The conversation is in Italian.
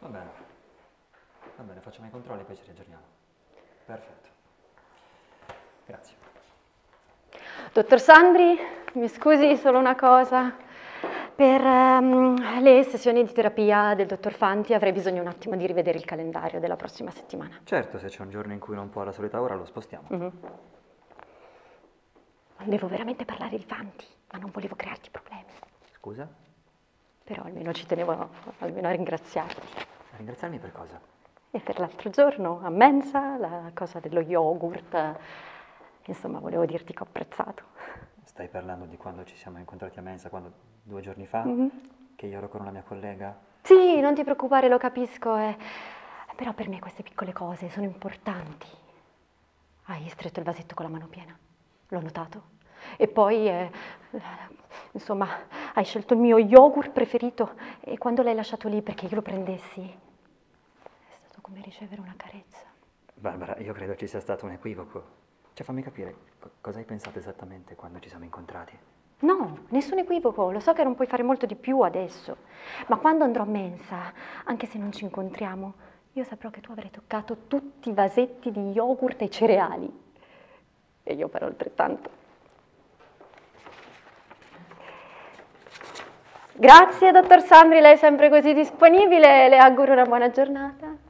Va bene, facciamo i controlli e poi ci riaggiorniamo. Perfetto. Grazie. Dottor Sandri, mi scusi solo una cosa. Per le sessioni di terapia del dottor Fanti avrei bisogno un attimo di rivedere il calendario della prossima settimana. Certo, se c'è un giorno in cui non può alla solita ora lo spostiamo. Devo veramente parlare di Fanti, ma non volevo crearti problemi. Scusa? Però almeno ci tenevo almeno a ringraziarti. A ringraziarmi per cosa? E per l'altro giorno a mensa, la cosa dello yogurt, insomma volevo dirti che ho apprezzato. Stai parlando di quando ci siamo incontrati a mensa, 2 giorni fa? Che io ero con una mia collega? Sì, non ti preoccupare, lo capisco, però per me queste piccole cose sono importanti. Hai stretto il vasetto con la mano piena, l'ho notato. E poi, insomma, hai scelto il mio yogurt preferito e quando l'hai lasciato lì perché io lo prendessi, è stato come ricevere una carezza. Barbara, io credo ci sia stato un equivoco. Cioè, fammi capire, cosa hai pensato esattamente quando ci siamo incontrati? No, nessun equivoco, lo so che non puoi fare molto di più adesso, ma quando andrò a mensa, anche se non ci incontriamo, io saprò che tu avrai toccato tutti i vasetti di yogurt e cereali. E io farò altrettanto. Grazie, dottor Sandri, lei è sempre così disponibile, le auguro una buona giornata.